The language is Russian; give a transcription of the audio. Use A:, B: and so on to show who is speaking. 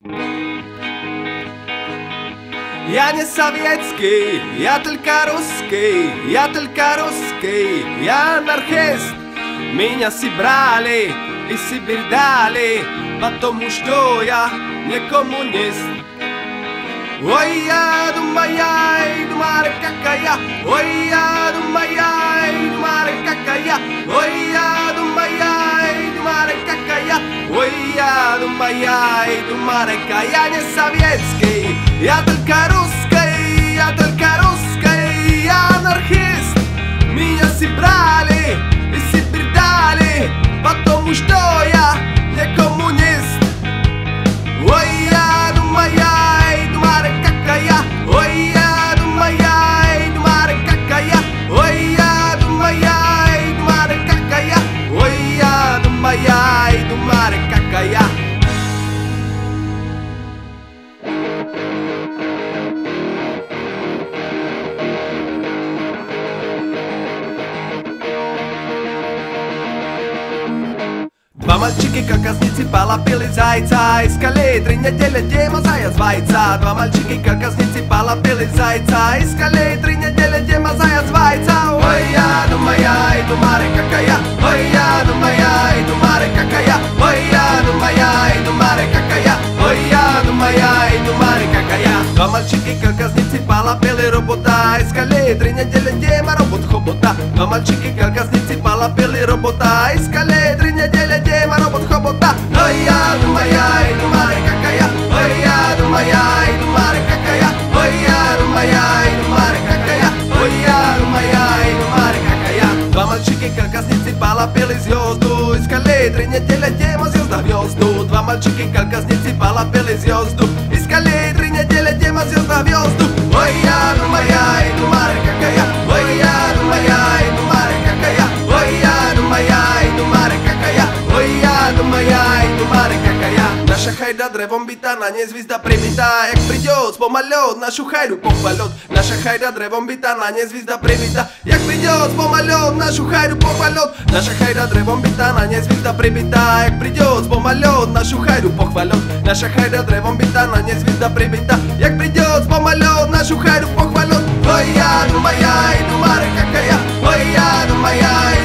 A: Я не советский, я только русский, я только русский, я анархист. Меня собрали и Сибирь дали, потому что я не коммунист. Ой, я думаю, какая, ой, я думаю, какая, ой, я думаю, какая, ой, я думаю, какая, не советский, я только русский, я только русский, я анархист. Меня собрали и Сибирь дали, потому что я не коммунист. Ой, я думаю, какая, ой, я думаю, какая, ой, я думаю, какая, ой, я думаю, какая. Два мальчики, как козницы, полопили зайца. Искали 3 недели, Дима заяц вайца. Два мальчики, как козницы, полопили зайца. Искали 3 недели, Дима заяц вайца. Ой, я думаю, какая, ой, я думаю, какая, ой, я думаю, какая, ой, я думаю, какая. Два мальчики, как козницы, полопили робота. Искали 3 недели, Дима робот хобота. Два мальчики, как козницы, полопили робота. Искали 3 недели, Дима робот хобота. Ой, я думаю, какая, ой, я думаю, какая, ой, я думаю, какая, ой, я думаю, какая. Два мальчики, как козницы, полопили звезду. Искали 3 недели, Дима звезда звезду. Два мальчики, как козницы, полопили звезду. Искали 3 недели, Дима звезда звезду. Ой, я думаю, какая, ой, я думаю, какая, ой, я думаю, какая, ой, я думаю, какая. Наша хайда древом бита, на ней звезда прибита. Як придет помалет, нашу хайду похвалет. Наша хайда древом бита, на ней звезда прибита. Як придет помалет, нашу хайду похвалет. Наша хайда древом бита, на ней звезда прибита. Як придет помалет, нашу хайду похвалет. Наша хайда древом бита, на ней звезда прибита. Як придет помалет, нашу хайду похвалет. Ой, я думаю, какая, ой, я думаю,